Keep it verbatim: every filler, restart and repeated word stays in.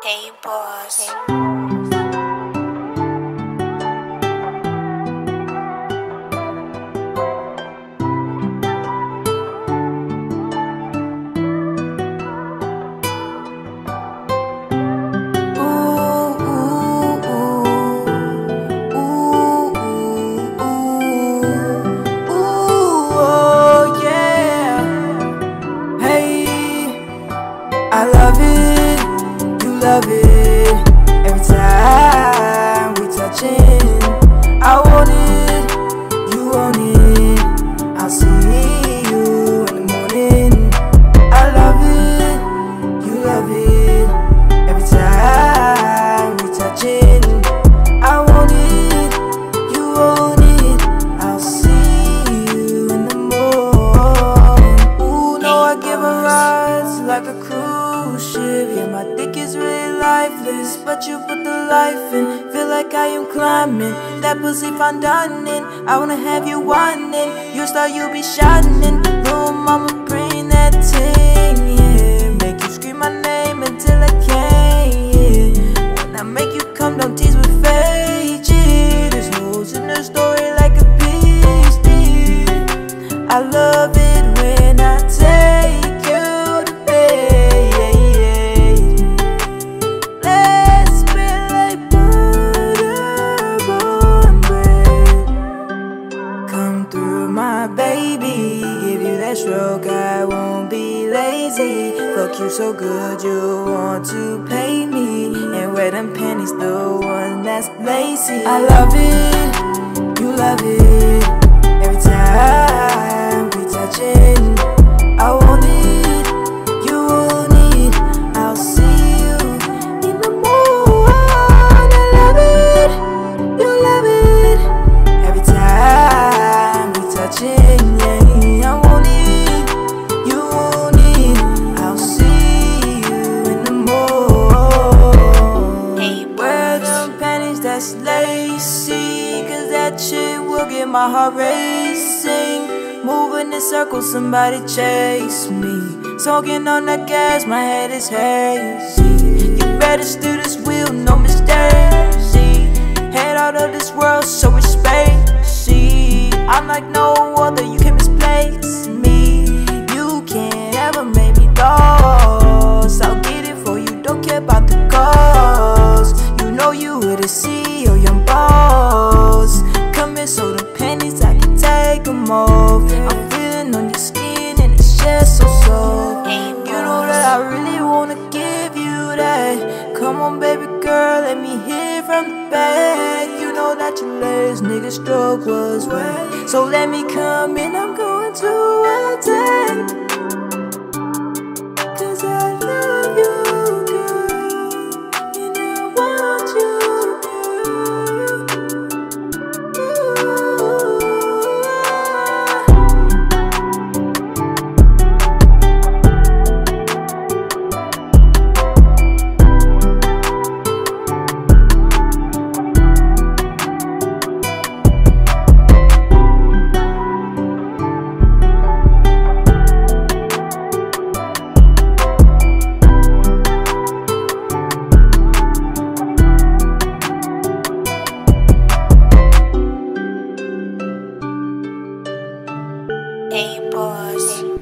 Hey boss. I love it, you love it. Every time we touchin', I want it, you want it. I'll see you in the morning. I love it, you love it. Every time we touchin', I want it, you want it. I'll see you in the morning. Ooh, no, I give a rise like a cruise ship. Yeah, my dick is really lifeless, but you put the life in. Feel like I am climbing that pussy fine dining. I wanna have you whining. You start, you be shining. Little mama, bring that ting, yeah. Make you scream my name until I can't, yeah. When I make you come, don't tease with fake, yeah. There's holes in the story like a beast, yeah. I love it when I take my baby, give you that stroke, I won't be lazy. Fuck you so good, you want to pay me. And wear them panties, the one that's lacy. I love it, you love it. Every time we touchin', I want it, you want it. I'll see you in the morning. I love it, you love it. Every time yeah, I want it, you want it. I'll see you in the morning. Hey, wear them panties that's lacy, cause that shit will get my heart racing. Moving in circles, somebody chase me. Talking on that gas, my head is hazy. You better steer this wheel, no mistakes. Head out of this world, so it's spacey. I'm like no other, you can't misplace me. You can't ever make me lost. I'll get it for you, don't care about the cost. You know you with a C E O, young boss. Come here, so the panties, I can take them off. I'm feeling on your skin and it's just so soft. You know that I really wanna give you that. Come on baby girl, let me hear from the back. You know that your latest nigga stroke was wet, so let me come in, I'm going to attack. Cause I love you, girl, and I want you, hey boss.